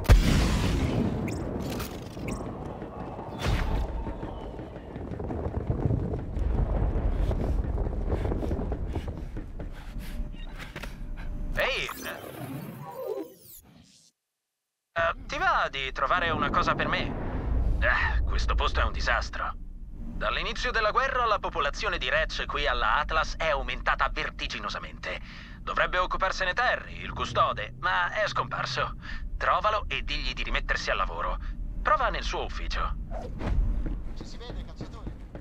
Ehi! Ti va di trovare una cosa per me? Questo posto è un disastro. Dall'inizio della guerra la popolazione di Reach qui alla Atlas è aumentata vertiginosamente. Dovrebbe occuparsene Terry, il custode, ma è scomparso. Trovalo e digli di rimettersi al lavoro. Prova nel suo ufficio. Ci si vede, cacciatore.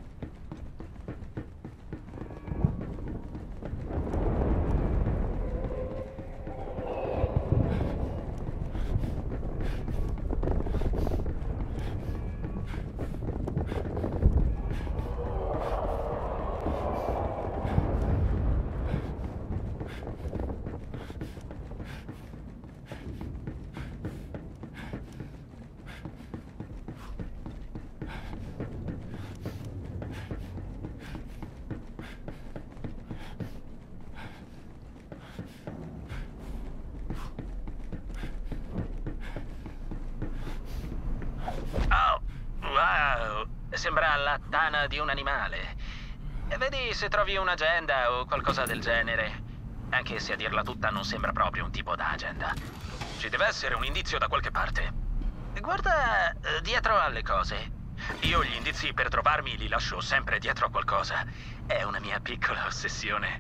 Oh, wow! Sembra la tana di un animale. Vedi se trovi un'agenda o qualcosa del genere. Anche se a dirla tutta non sembra proprio un tipo da agenda. Ci deve essere un indizio da qualche parte. Guarda dietro alle cose. Io gli indizi per trovarmi li lascio sempre dietro a qualcosa. È una mia piccola ossessione.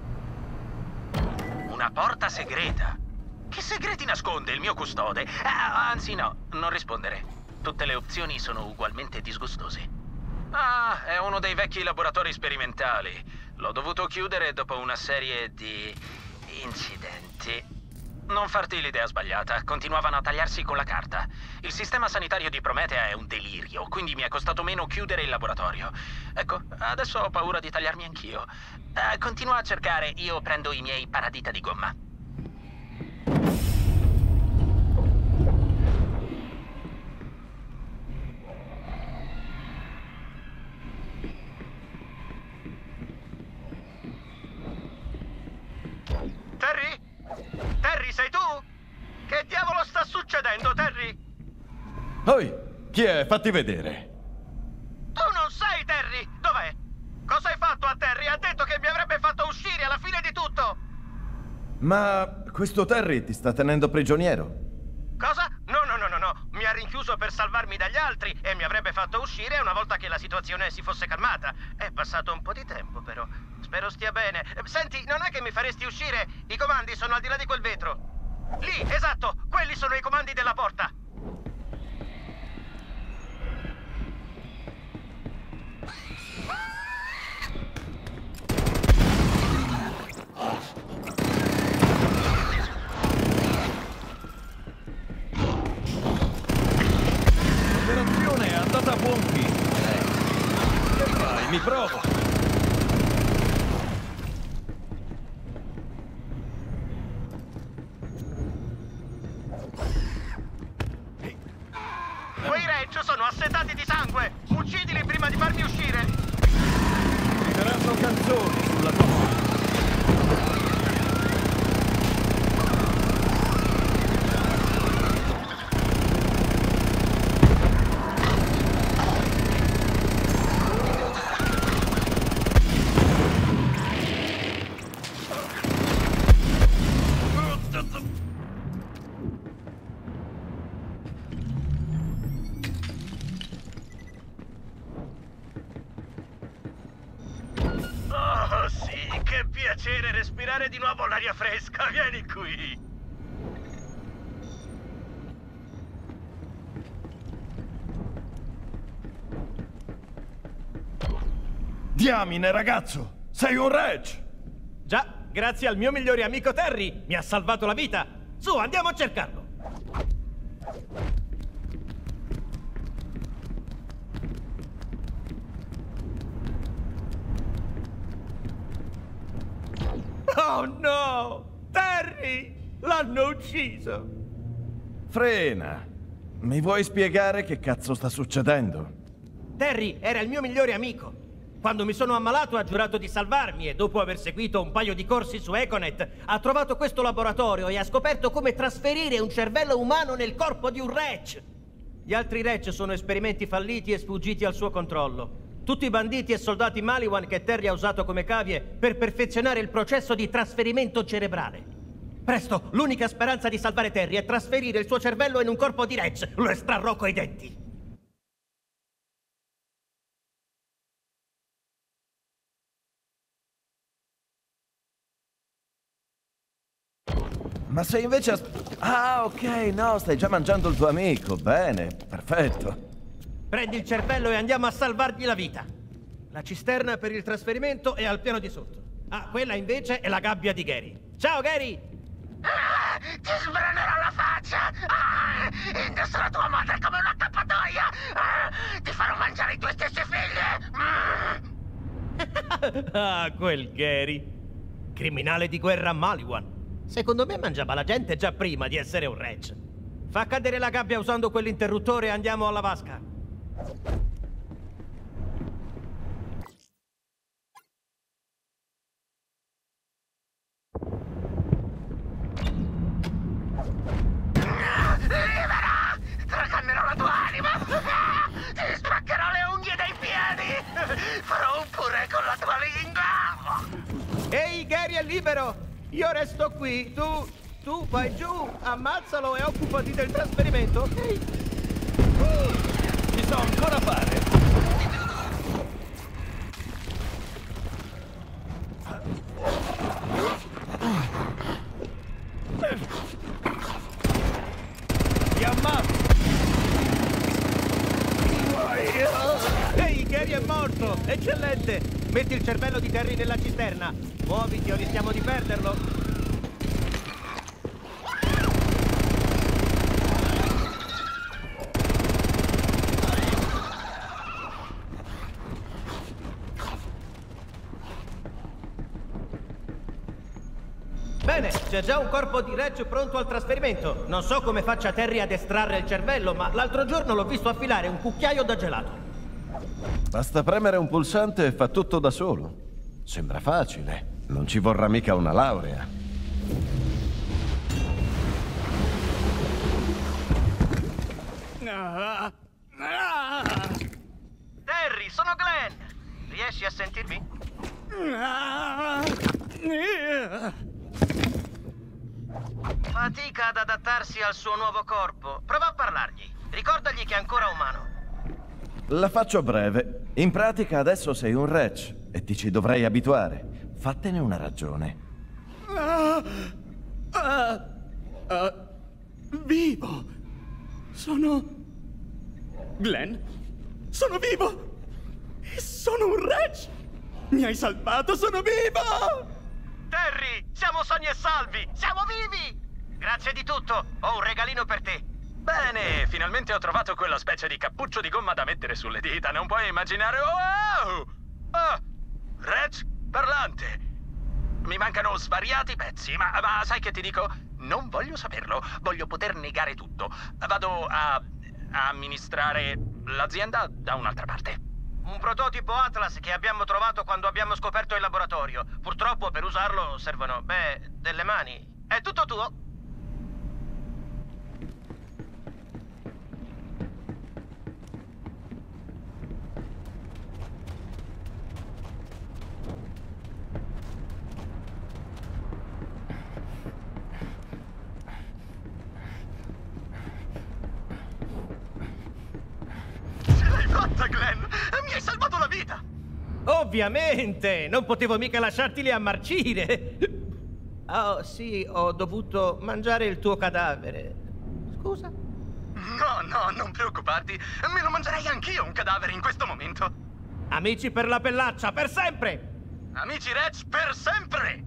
Una porta segreta. Che segreti nasconde il mio custode? Anzi no, non rispondere. Tutte le opzioni sono ugualmente disgustose. Ah, è uno dei vecchi laboratori sperimentali. L'ho dovuto chiudere dopo una serie di incidenti. Non farti l'idea sbagliata, continuavano a tagliarsi con la carta. Il sistema sanitario di Prometea è un delirio, quindi mi è costato meno chiudere il laboratorio. Ecco, adesso ho paura di tagliarmi anch'io. Continua a cercare, io prendo i miei paradita di gomma. Terry? Terry, sei tu? Che diavolo sta succedendo, Terry? Oi, chi è? Fatti vedere. Tu non sei Terry! Dov'è? Cosa hai fatto a Terry? Ha detto che mi avrebbe fatto uscire alla fine di tutto! Ma questo Terry ti sta tenendo prigioniero? Cosa? No. Mi ha rinchiuso per salvarmi dagli altri e mi avrebbe fatto uscire una volta che la situazione si fosse calmata. È passato un po' di tempo, però. Spero stia bene. Senti, non è che mi faresti uscire? I comandi sono al di là di quel vetro. Lì, esatto! Quelli sono i comandi della porta! L'operazione è andata a buon fine. Che fai? Mi provo. Quei Reggio sono assetati di sangue! Uccidili prima di farmi uscire! Scriveranno canzoni sulla tua morte. Oh sì, che piacere respirare di nuovo l'aria fresca! Vieni qui! Diamine, ragazzo! Sei un Reg! Già, grazie al mio migliore amico Terry, mi ha salvato la vita. Su, andiamo a cercarlo. Oh no! Terry! L'hanno ucciso! Frena! Mi vuoi spiegare che cazzo sta succedendo? Terry era il mio migliore amico. Quando mi sono ammalato ha giurato di salvarmi e dopo aver seguito un paio di corsi su Econet ha trovato questo laboratorio e ha scoperto come trasferire un cervello umano nel corpo di un Reach. Gli altri Reach sono esperimenti falliti e sfuggiti al suo controllo. Tutti i banditi e soldati Maliwan che Terry ha usato come cavie per perfezionare il processo di trasferimento cerebrale. Presto, l'unica speranza di salvare Terry è trasferire il suo cervello in un corpo di Reach. Lo estrarrò coi denti. Ma se invece... Ah, ok, no, stai già mangiando il tuo amico. Bene, perfetto. Prendi il cervello e andiamo a salvargli la vita. La cisterna per il trasferimento è al piano di sotto. Ah, quella invece è la gabbia di Gary. Ciao, Gary! Ti sbranerò la faccia! Indosserò tua madre come una accappatoia! Ti farò mangiare i tuoi stessi figli! Ah, quel Gary. Criminale di guerra Maliwan. Secondo me mangiava la gente già prima di essere un Reach. Fa cadere la gabbia usando quell'interruttore e andiamo alla vasca. Libera! Tracannerò la tua anima! Ti spaccherò le unghie dai piedi! Farò un purè con la tua lingua! Ehi, Gary è libero! Io resto qui. Tu vai giù, ammazzalo e occupati del trasferimento, ok? Ci so ancora fare. Ti ammazzo! Ehi, Gary è morto! Eccellente! Metti il cervello di Terry nella cisterna. Muoviti o rischiamo di perderlo. Bene, c'è già un corpo di Reach pronto al trasferimento. Non so come faccia Terry ad estrarre il cervello, ma l'altro giorno l'ho visto affilare un cucchiaio da gelato. Basta premere un pulsante e fa tutto da solo. Sembra facile. Non ci vorrà mica una laurea. Terry, sono Glenn! Riesci a sentirmi? Fatica ad adattarsi al suo nuovo corpo. Prova a parlargli. Ricordagli che è ancora umano. La faccio breve. In pratica adesso sei un Reach e ti ci dovrai abituare. Fattene una ragione. Vivo! Sono... Glenn? Sono vivo! E sono un Reach! Mi hai salvato, sono vivo! Terry, siamo sani e salvi! Siamo vivi! Grazie di tutto. Ho un regalino per te. Bene, finalmente ho trovato quella specie di cappuccio di gomma da mettere sulle dita. Non puoi immaginare... Wow! Ah, Reach parlante. Mi mancano svariati pezzi, ma sai che ti dico? Non voglio saperlo. Voglio poter negare tutto. Vado a amministrare l'azienda da un'altra parte. Un prototipo Atlas che abbiamo trovato quando abbiamo scoperto il laboratorio. Purtroppo per usarlo servono, delle mani. È tutto tuo. Glenn, mi hai salvato la vita! Ovviamente! Non potevo mica lasciarti lì a marcire! Oh, sì, ho dovuto mangiare il tuo cadavere. Scusa? No, non preoccuparti. Me lo mangerei anch'io un cadavere in questo momento. Amici per la pellaccia, per sempre! Amici Reach per sempre!